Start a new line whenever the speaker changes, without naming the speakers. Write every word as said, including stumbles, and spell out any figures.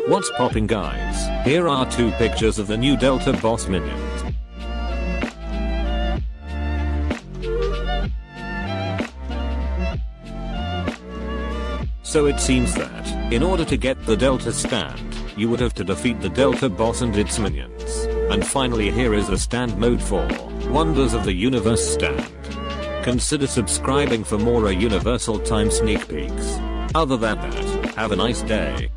What's popping, guys? Here are two pictures of the new Delta boss minions. So it seems that, in order to get the Delta stand, you would have to defeat the Delta boss and its minions. And finally, here is the stand mode for Wonders of the Universe stand. Consider subscribing for more universal time sneak peeks. Other than that, have a nice day.